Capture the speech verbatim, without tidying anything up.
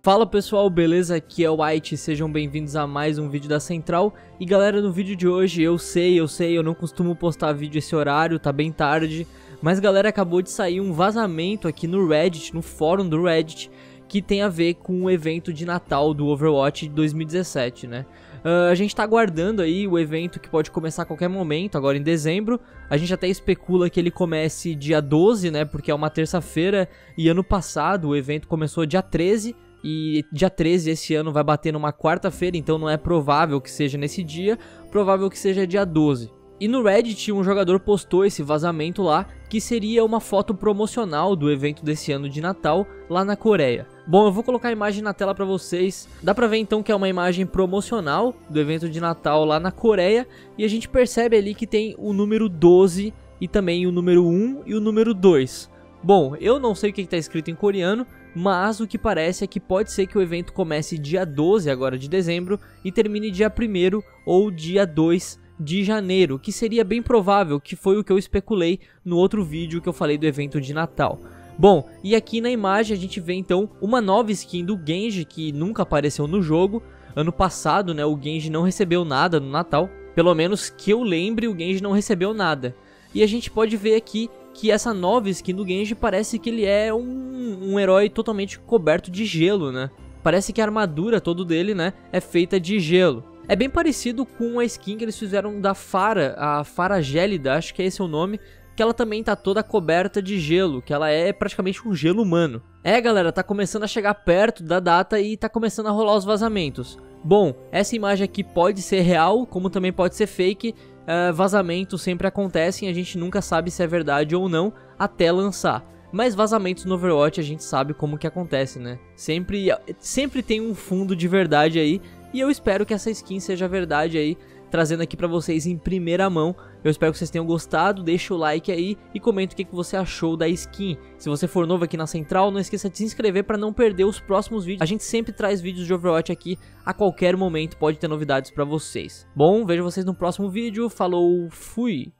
Fala pessoal, beleza? Aqui é o White, sejam bem-vindos a mais um vídeo da Central. E galera, no vídeo de hoje, eu sei, eu sei, eu não costumo postar vídeo esse horário, tá bem tarde. Mas galera, acabou de sair um vazamento aqui no Reddit, no fórum do Reddit, que tem a ver com o evento de Natal do Overwatch de dois mil e dezessete, né? Uh, a gente tá aguardando aí o evento que pode começar a qualquer momento, agora em dezembro. A gente até especula que ele comece dia doze, né, porque é uma terça-feira. E ano passado o evento começou dia treze. E dia treze esse ano vai bater numa quarta-feira, então não é provável que seja nesse dia, provável que seja dia doze. E no Reddit um jogador postou esse vazamento lá, que seria uma foto promocional do evento desse ano de Natal lá na Coreia. Bom, eu vou colocar a imagem na tela pra vocês. Dá pra ver então que é uma imagem promocional do evento de Natal lá na Coreia. E a gente percebe ali que tem o número doze e também o número um e o número dois. Bom, eu não sei o que está escrito em coreano, mas o que parece é que pode ser que o evento comece dia doze agora de dezembro e termine dia primeiro ou dia dois de janeiro, que seria bem provável, que foi o que eu especulei no outro vídeo que eu falei do evento de Natal. Bom, e aqui na imagem a gente vê então uma nova skin do Genji que nunca apareceu no jogo. Ano passado, né, o Genji não recebeu nada no Natal, pelo menos que eu lembre, o Genji não recebeu nada. E a gente pode ver aqui que essa nova skin do Genji parece que ele é um, um herói totalmente coberto de gelo, né? Parece que a armadura toda dele, né, é feita de gelo. É bem parecido com a skin que eles fizeram da Pharah, a Pharah Gélida, acho que é esse o nome, que ela também tá toda coberta de gelo, que ela é praticamente um gelo humano. É galera, tá começando a chegar perto da data e tá começando a rolar os vazamentos. Bom, essa imagem aqui pode ser real, como também pode ser fake. Uh, vazamentos sempre acontecem, a gente nunca sabe se é verdade ou não até lançar. Mas vazamentos no Overwatch a gente sabe como que acontece, né? Sempre, sempre tem um fundo de verdade aí. E eu espero que essa skin seja verdade aí, trazendo aqui pra vocês em primeira mão. Eu espero que vocês tenham gostado, deixa o like aí e comenta o que você achou da skin. Se você for novo aqui na Central, não esqueça de se inscrever para não perder os próximos vídeos. A gente sempre traz vídeos de Overwatch aqui, a qualquer momento pode ter novidades pra vocês. Bom, vejo vocês no próximo vídeo, falou, fui!